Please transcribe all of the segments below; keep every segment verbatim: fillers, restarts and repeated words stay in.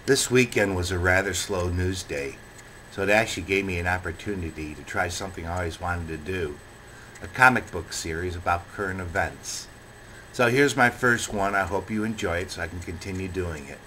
This weekend was a rather slow news day, so it actually gave me an opportunity to try something I always wanted to do, a comic book series about current events. So here's my first one. I hope you enjoy it so I can continue doing it.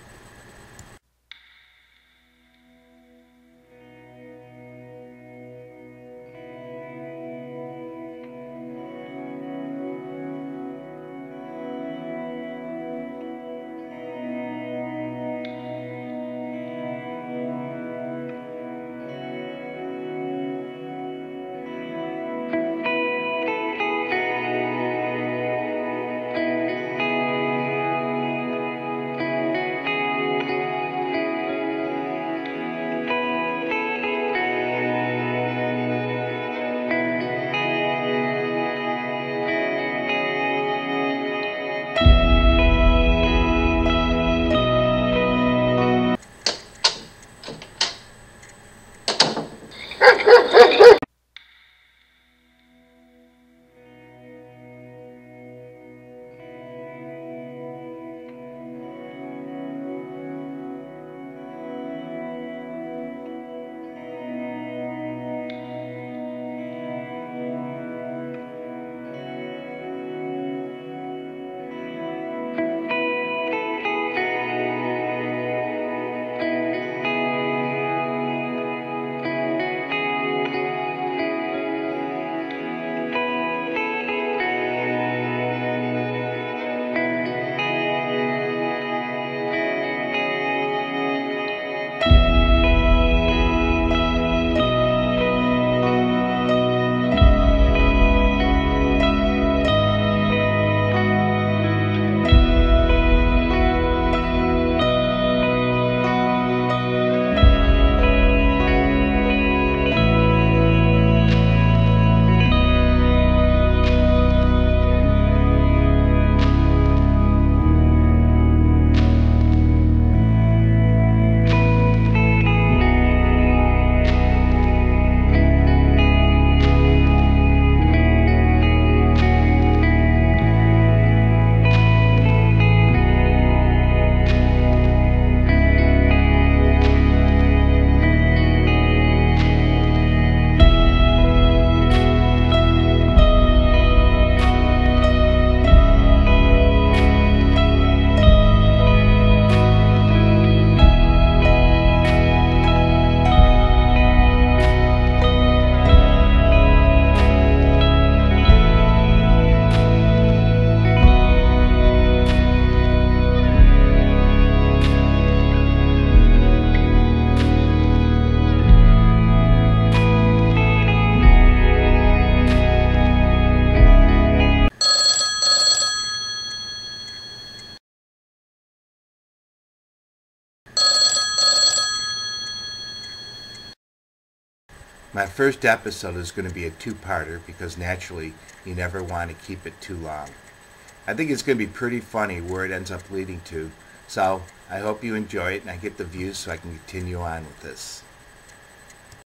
My first episode is going to be a two-parter because naturally you never want to keep it too long. I think it's going to be pretty funny where it ends up leading to, so I hope you enjoy it and I get the views so I can continue on with this.